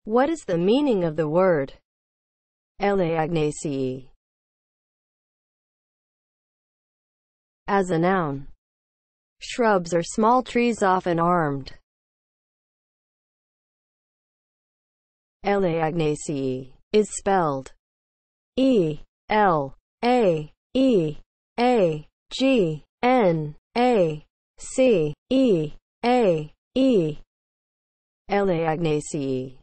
What is the meaning of the word Elaeagnacii as a noun? Shrubs are small trees often armed. Elaeagnacii is spelled E-L-A-E-A-G-N-A-C-E-A-E. Elaeagnacii.